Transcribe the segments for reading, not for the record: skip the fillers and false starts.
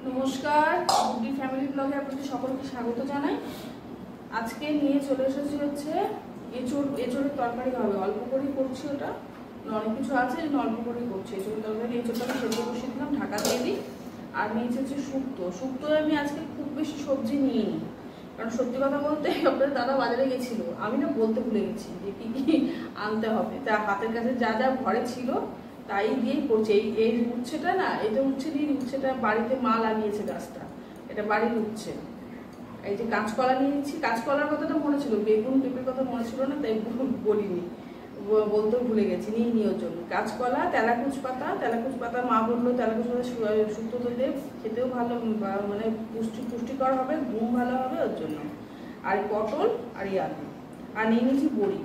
নমস্কার, গুডি ফ্যামিলি ব্লগে আপনাদের সকলকে স্বাগত জানাই। আজকে নিয়ে চলে এসেছি হচ্ছে এঁচোড়ের তরকারি হবে। অল্প করেই করছি, ওটা অনেক কিছু আছে, অল্প করেই করছি এঁচোড়ের তরকারি। এঁচোড়টা আমি সেদ্ধ বসিয়ে দিলাম, ঢাকা দিয়ে দিই। আর নিয়েছি হচ্ছে শুক্তো। আমি আজকে খুব বেশি সবজি নিইনি, কারণ সত্যি কথা বলতে আপনাদের দাদা বাজারে গেছিল, আমি না বলতে ভুলে গেছি যে কি কি আনতে হবে। তা হাতের কাছে যা যা ঘরে ছিল তাই দিয়েই করছে। এই উচ্ছেটা না, এটা উচ্ছে দিয়ে, উচ্ছেটা বাড়িতে মা লাগিয়েছে গাছটা, এটা বাড়ির উচ্ছে। এই যে কাঁচকলা নিয়েছি, কাঁচকলার কথাটা মনে ছিল, বেগুন পেঁপের কথা মনে ছিল না, তাই বলিনি, বলতেও ভুলে গেছি। নিয়ে ওর জন্য কাঁচকলা, তেলাকুচ পাতা মা বললো তেলাকুচ পাতা শুক্তো দিলে খেতেও ভালো, মানে পুষ্টিকর হবে, ঘুম ভালো হবে ওর জন্য। আর পটল আর আলু, আর নিয়ে নিয়েছি বড়ি।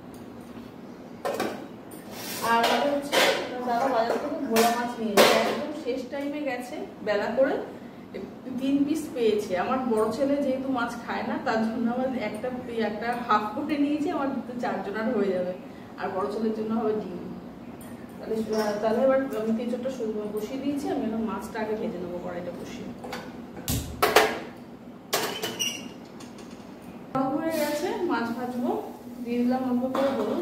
আর হচ্ছে দাদা বাজার থেকে ভোলা মাছ নিয়েছে, একদম শেষ টাইমে গেছে, বেলা করে 3 পিস পেয়েছে। আমার বড় ছেলে যেহেতু মাছ খায় না, তার জন্য আমার একটা হাফ করে নিয়েছি, আমার 4 জনের হয়ে যাবে। আর বড় ছেলের জন্য হবে ডিম। তাহলে এবার আমি তেঁচোড়টা বসিয়ে দিয়েছি। আমি এখন মাছটা আগে ভেজে নেবো, কড়াইটা বসিয়ে। হয়ে গেছে, মাছ ভাজবো। দিয়ে দিলাম অল্প করে হলুদ,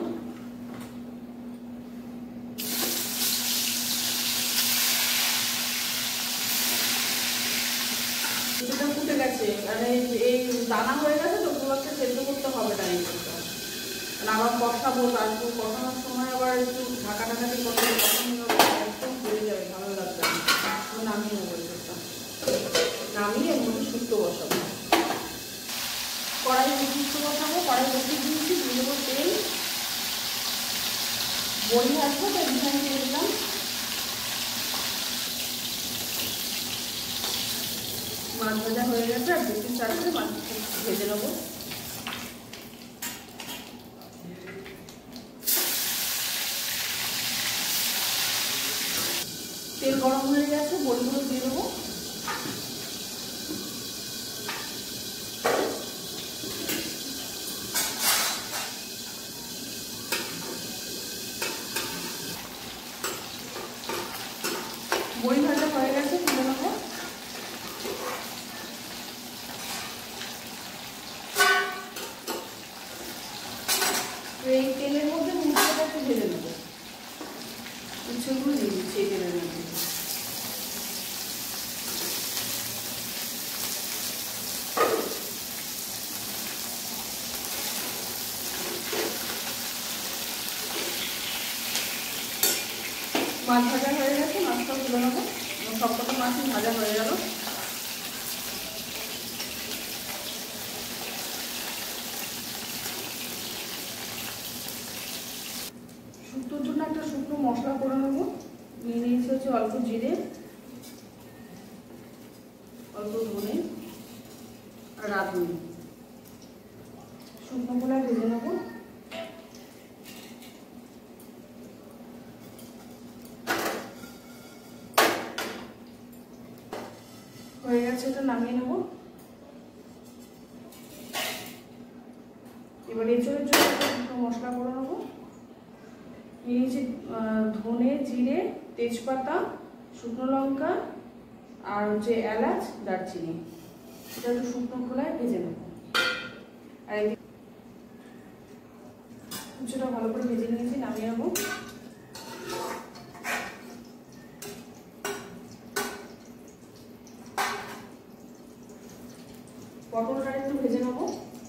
ফুটে গেছে, মানে এই দানা হয়ে গেছে তো, খুব একটা সেদ্ধ করতে হবে না। আবার কষাবো, তারপর কষানোর সময় আবার একটু ঢাকাঢাকি করলে একদম হয়ে যাবে, ভালো লাগবে। নামিয়ে নেবো, নামিয়ে এর মধ্যে শুক্তো বসাবো। কড়াই শুক্তো বসাবো, কড়াই বসিয়ে দিয়েছি, দিয়ে দেবো তেল, বড়ি আসবো, তাই রিফাইন দিয়ে দিলাম। মাছ ভাজা হয়ে গেছে, আর 2-4 মাছ ভেজে নেবো। তেল গরম হয়ে গেছে, বড়িগুলো দিয়ে দেবো। বড়ি ভাজা হয়ে গেছে, তুলে নেবো। এই তেলের মধ্যে উচ্ছেটা একটু ভেজে নেবো, উচ্ছেগুলো দিয়ে দিচ্ছি এই তেলের মধ্যে। মাছ ভাজা হয়ে গেছে, মাছটা তুলে নেবো। সবকটা মাছই ভাজা হয়ে গেল। শুক্তোর জন্য একটা শুকনো মশলা করে নেবো। নিয়ে নিয়েছি হচ্ছে অল্প জিরে, অল্প ধনে আর রাঁধুনি। শুকনো গুলা ভেজে নেবো। হয়ে গেছে, এটা নামিয়ে নেব। এবার এঁচোড়ের জন্য শুকনো মশলা করে নেবো। নিয়েছি ধনে, জিরে, তেজপাতা, শুকনো লঙ্কা আর হচ্ছে এলাচ, দারচিনি। এটা একটু শুকনো খোলায় ভেজে নেব। আর কিছুটা ভালো করে ভেজে নিয়েছি, নামিয়ে নেবো। পটলটা একটু ভেজে নেবো।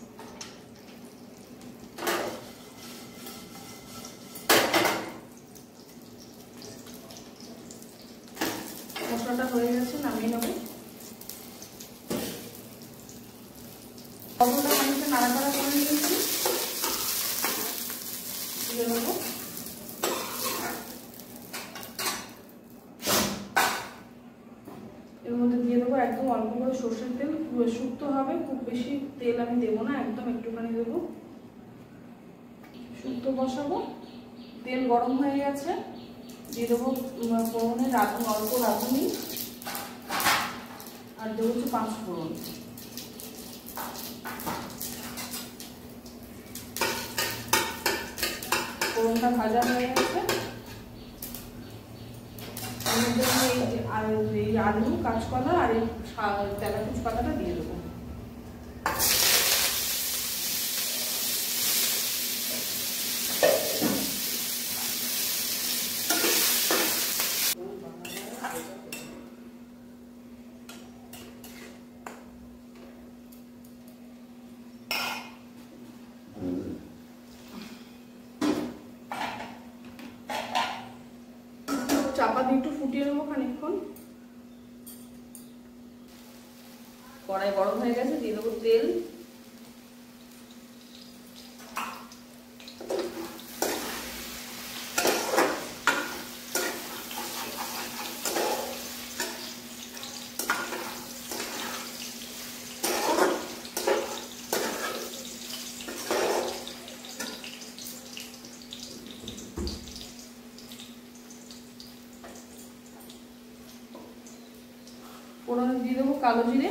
মশলাটা হয়ে গেছে, নামিয়ে নেবো। পটলটা খানিকটা নাড়াচাড়া করে নিয়েছি, তুলে নেবো। এর মধ্যে দিয়ে দেবো একদম অল্প করে সর্ষের তেল। শুক্তো হবে, খুব বেশি তেল আমি দেবো না, একদম একটুখানি দেবো। শুক্তো বসাবো, তেল গরম হয়ে গেছে, দিয়ে দেবো ফোড়নে অল্প রাঁধুনি, আর দেবো হচ্ছে 5 ফোড়ন। ফোড়নটা ভাজা হয়ে গেছে, এর মধ্যে আমি এই আলু, কাঁচকলা আর এই তেলাকুচ পাতাটা দিয়ে দেবো। চাপা দিয়ে একটু ফুটিয়ে নেবো খানিকক্ষণ। কড়াই গরম হয়ে গেছে, দিয়ে দেবো তেল। ফোড়নে দিয়ে দেবো কালো জিরে,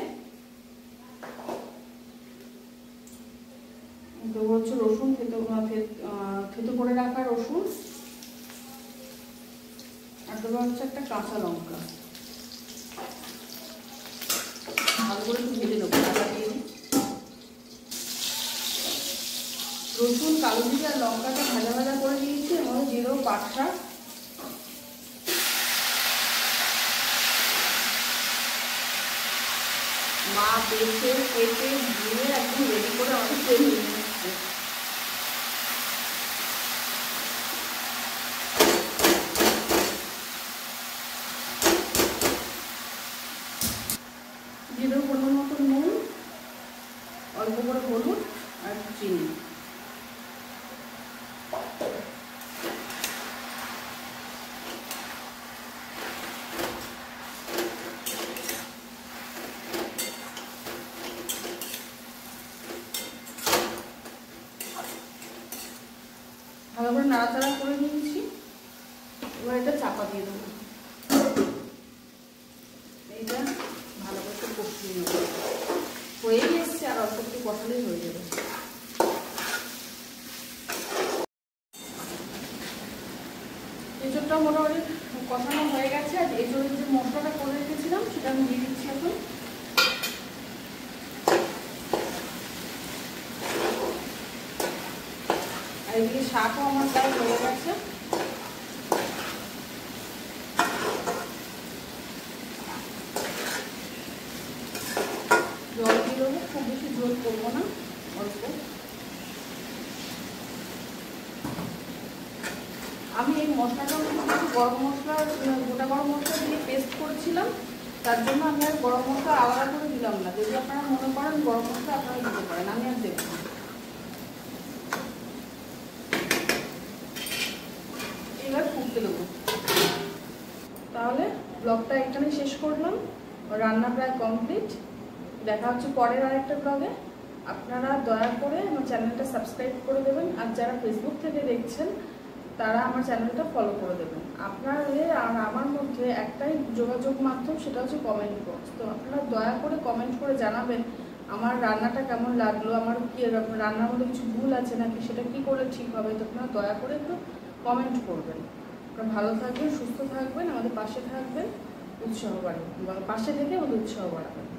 দেবো হচ্ছে রসুন, থেতো করে রাখা রসুন, আর দেবো হচ্ছে একটা কাঁচা লঙ্কা। ভালো করে একটু ভেজে দেবো, ঢাকা দিয়ে দিই। রসুন, কালো জিরে আর লঙ্কাটা ভাজা ভাজা করে দিয়েছি, এবং দিয়ে দেবো পাট শাক। মা বেছে কেটে ধুয়ে একদম রেডি করে আমাকে তৈরি নিয়ে এসছে। দিয়ে দেবো পরিমাণ মতো নুন, অল্প করে হলুদ আর চিনি। ভালো করে নাড়াচাড়া করে নিয়েছি, এবার এটা চাপা দিয়ে দেবো। এইটা ভালো করে একটু কষিয়ে নেব, হয়েই এসছে, আর অল্প একটু কষালেই হয়ে যাবে। এঁচোড়টা মোটামুটি কষানো হয়ে গেছে, আর এঁচোড়ের যে মশলাটা করে রেখেছিলাম সেটা আমি দিয়ে দিচ্ছি এখন। আর এদিকে শাকও আমার প্রায় হয়ে গেছে। জল দিয়ে দেবো, খুব বেশি ঝোল করবো না, অল্প। আমি এই মশলাটা গরম মশলা, গোটা গরম মশলা দিয়ে পেস্ট করেছিলাম, তার জন্য আমি আর গরম মশলা আলাদা করে দিলাম না। যদি আপনারা মনে করেন গরম মশলা আপনারা দিতে পারেন, আমি আর দেবো না। এবার ফুটতে দেবো। তাহলে ব্লগটা এখানে শেষ করলাম, রান্না প্রায় কমপ্লিট। দেখা হচ্ছে পরের আরেকটা ব্লগে। আপনারা দয়া করে আমার চ্যানেলটা সাবস্ক্রাইব করে দেবেন, আর যারা ফেসবুক থেকে দেখছেন তারা আমার চ্যানেলটা ফলো করে দেবেন। আপনাদের আর আমার মধ্যে একটাই যোগাযোগ মাধ্যম, সেটা হচ্ছে কমেন্ট বক্স। তো আপনারা দয়া করে কমেন্ট করে জানাবেন আমার রান্নাটা কেমন লাগলো, আমার কি রান্নার মধ্যে কিছু ভুল আছে নাকি, সেটা কি করলে ঠিক হবে। তো আপনারা দয়া করে একটু কমেন্ট করবেন। আপনারা ভালো থাকবেন, সুস্থ থাকবেন, আমাদের পাশে থাকবেন, উৎসাহ বাড়াবেন, পাশে থেকে আমাদের উৎসাহ বাড়াবেন।